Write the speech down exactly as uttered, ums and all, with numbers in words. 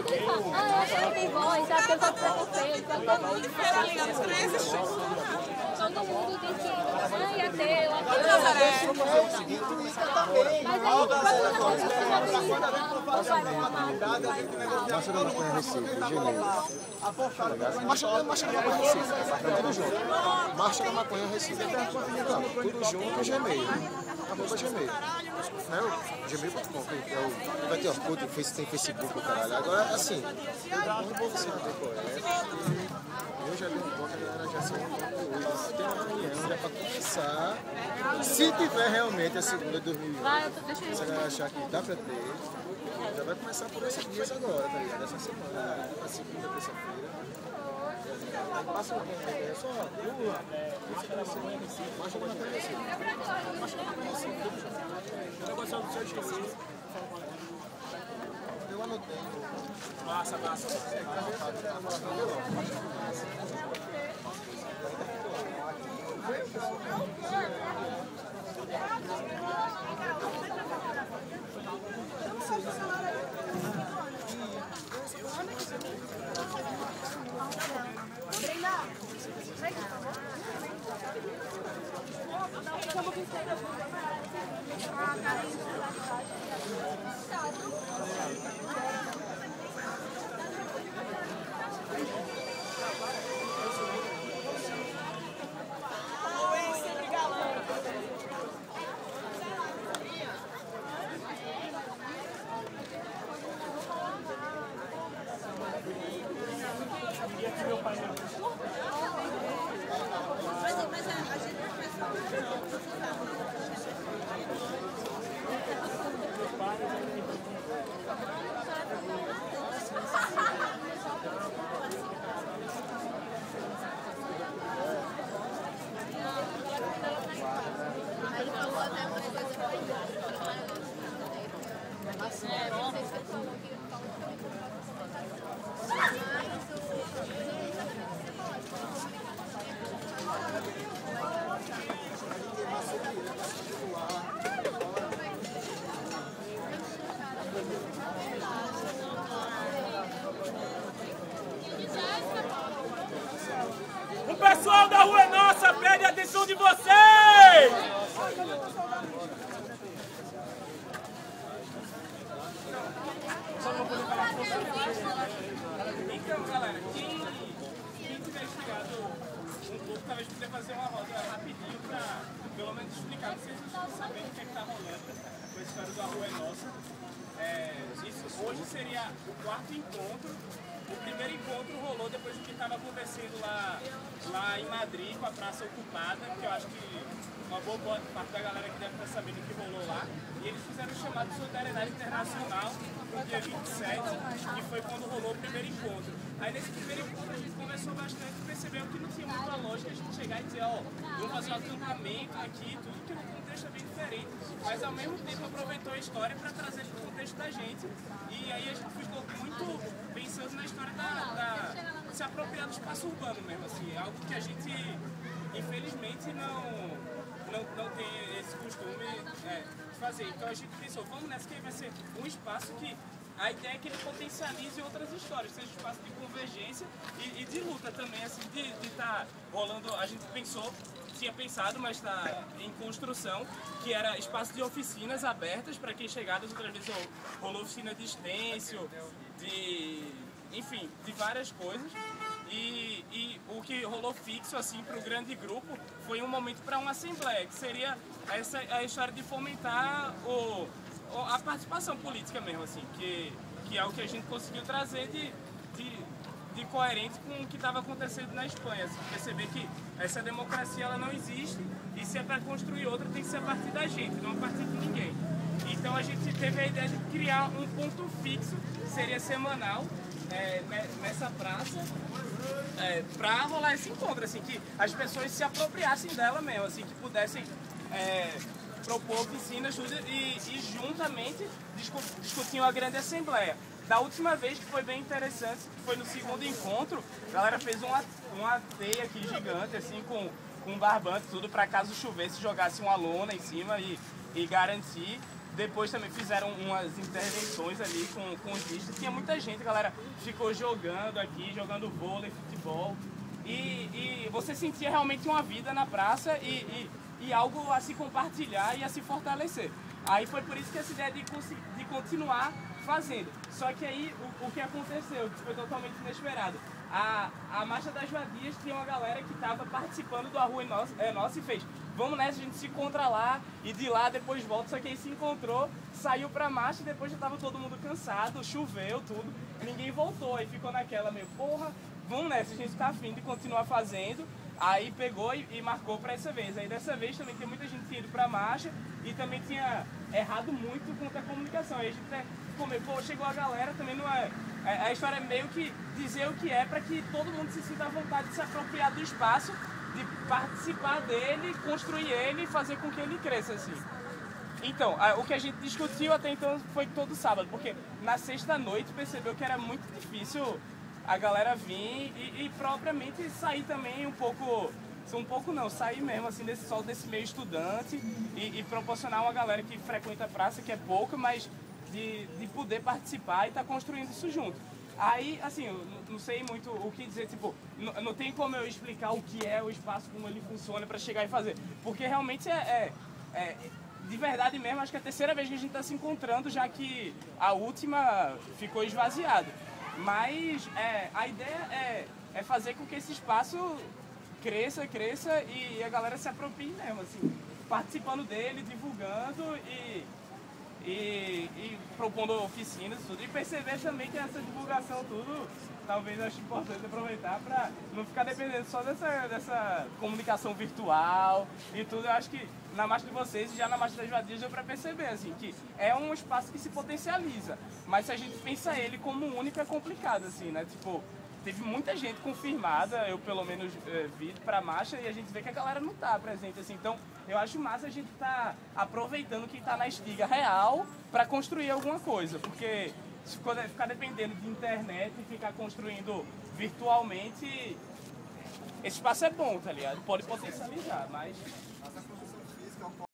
Ah, acho que não tem voz, sabe? Porque eu sou preconceito. Todo mundo diz que ah, ia ter, eu mas aí, Marcha da Maconha Recife, janeiro. Marcha, marcha da Maconha Recife, tudo junto. Marcha da Maconha Recife. Tudo junto, Gmail. Arroba Gmail. Gmail ponto com. Vai ter Orkut, tem Facebook, caralho. Agora, assim, um bom você não tem colégio. Eu já dei um pouco, a galera já se hoje. Tem uma reunião já para começar. Se tiver realmente a segunda de dois mil e vinte, se a galera achar que dá para ter, já vai começar por esses dias agora, tá ligado? Essa semana, a segunda, terça-feira. Passa um tempo, é só rua. Marcha da Maconha Recife. Marcha da Maconha Recife. Eu gostava do seu esqueci. Eu anotei. Massa, massa. O pessoal da Rua é Nossa pede a atenção de vocês! Então, galera, quem, quem tiver instigado um pouco, talvez podia fazer uma roda rapidinho pra pelo menos explicar, pra vocês saberem o que é que tá rolando com a história da Rua é Nossa. É, isso, hoje seria o quarto encontro. O primeiro encontro rolou depois do que estava acontecendo lá, lá em Madrid, com a praça ocupada, que eu acho que uma boa parte da galera que deve estar sabendo o que rolou lá. E eles fizeram o chamado de solidariedade internacional no dia vinte e sete, que foi quando rolou o primeiro encontro. Aí nesse primeiro encontro a gente conversou bastante e percebeu que não tinha muita lógica a gente chegar e dizer, ó, vamos fazer um acampamento aqui, tudo que o contexto é bem diferente. Mas ao mesmo tempo aproveitou a história para trazer para o contexto da gente. E aí a gente ficou muito pensando na história da, da se apropriar do espaço urbano mesmo, assim, é algo que a gente infelizmente não, não, não tem esse costume é, de fazer. Então a gente pensou, vamos nessa que vai ser um espaço que a ideia é que ele potencialize outras histórias, seja um espaço de convergência e, e de luta também, assim, de estar tá rolando, a gente pensou, tinha pensado, mas está em construção, que era espaço de oficinas abertas para quem chegar. Das outras vezes rolou oficina de stencil, de, enfim, de várias coisas. E, e o que rolou fixo assim para o grande grupo foi um momento para uma assembleia, que seria essa a história de fomentar o, a participação política mesmo, assim, que, que é o que a gente conseguiu trazer de, de de coerente com o que estava acontecendo na Espanha, assim, perceber que essa democracia ela não existe e se é para construir outra tem que ser a partir da gente, não a partir de ninguém. Então a gente teve a ideia de criar um ponto fixo, que seria semanal, é, nessa praça, é, para rolar esse encontro, assim, que as pessoas se apropriassem dela mesmo, assim, que pudessem é, propor oficinas tudo, e, e juntamente discutiam a grande assembleia. Da última vez, que foi bem interessante, que foi no segundo encontro, a galera fez uma, uma teia aqui gigante, assim, com, com um barbante, tudo, para caso chovesse, jogasse uma lona em cima e, e garantir depois também fizeram umas intervenções ali com, com os bichos. Tinha muita gente, a galera ficou jogando aqui, jogando vôlei, futebol. E, e você sentia realmente uma vida na praça e, e, e algo a se compartilhar e a se fortalecer. Aí foi por isso que essa ideia de, de continuar fazendo. Só que aí o, o que aconteceu, que foi totalmente inesperado. A, a Marcha das Vadias tinha uma galera que estava participando do A Rua é Nossa, é Nossa e fez, vamos nessa, a gente se encontra lá e de lá depois volta. Só que aí se encontrou, saiu pra marcha e depois já estava todo mundo cansado, choveu, tudo, ninguém voltou. Aí ficou naquela meio, porra, vamos nessa, a gente tá afim de continuar fazendo. Aí pegou e, e marcou para essa vez. Aí dessa vez também tem muita gente indo pra marcha e também tinha errado muito quanto à comunicação. Aí a gente ficou meio, pô, chegou a galera, também não é... A história é meio que dizer o que é para que todo mundo se sinta à vontade de se apropriar do espaço, de participar dele, construir ele e fazer com que ele cresça, assim. Então, o que a gente discutiu até então foi todo sábado, porque na sexta-noite percebeu que era muito difícil a galera vir e, e propriamente sair também um pouco, um pouco não, sair mesmo assim desse só desse meio estudante e, e proporcionar uma galera que frequenta a praça, que é pouca, mas de, de poder participar e estar tá construindo isso junto. Aí, assim, eu não sei muito o que dizer, tipo, não, não tem como eu explicar o que é o espaço, como ele funciona para chegar e fazer, porque realmente é, é, é de verdade mesmo, acho que é a terceira vez que a gente está se encontrando, já que a última ficou esvaziada. Mas é, a ideia é, é fazer com que esse espaço cresça, cresça e a galera se aproprie mesmo, assim, participando dele, divulgando e, e, e propondo oficinas e tudo. E perceber também que essa divulgação tudo, talvez eu acho importante aproveitar para não ficar dependendo só dessa, dessa comunicação virtual e tudo. Eu acho que na marcha de vocês e já na marcha das Vadias deu para perceber, assim, que é um espaço que se potencializa, mas se a gente pensa ele como único é complicado, assim, né? Tipo, teve muita gente confirmada, eu pelo menos é, vi pra marcha e a gente vê que a galera não tá presente, assim. Então, eu acho massa a gente tá aproveitando que tá na estiga real para construir alguma coisa, porque se ficar dependendo de internet e ficar construindo virtualmente, esse espaço é bom, tá ligado? Pode potencializar, mas